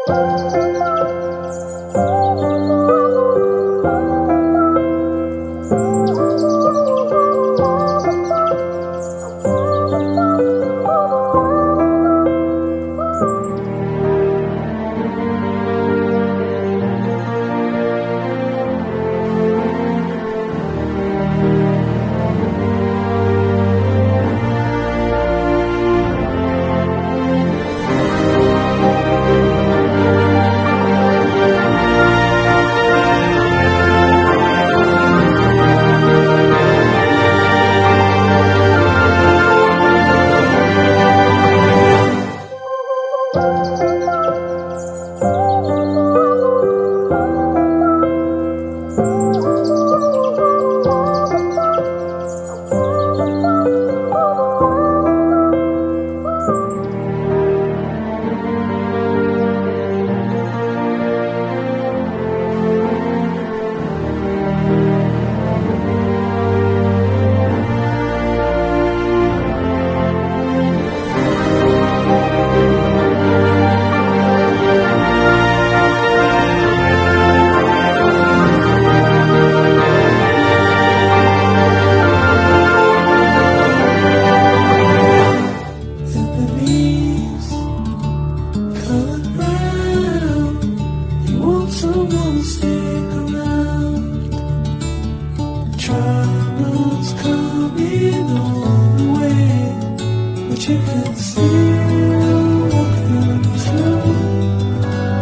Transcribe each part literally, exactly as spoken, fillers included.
Troubles coming on the way, but you can still walk them through.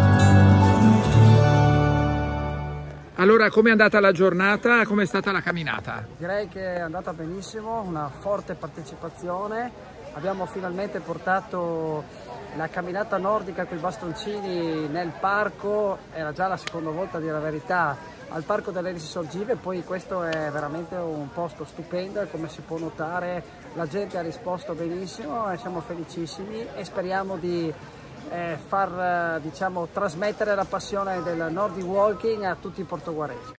Allora, com'è andata la giornata? Com'è stata la camminata? Direi che è andata benissimo, una forte partecipazione. Abbiamo finalmente portato la camminata nordica con i bastoncini nel parco, era già la seconda volta a dire la verità, al Parco delle Elisi Sorgive. Poi questo è veramente un posto stupendo e come si può notare la gente ha risposto benissimo e siamo felicissimi e speriamo di eh, far eh, diciamo, trasmettere la passione del Nordic Walking a tutti i portoguaresi.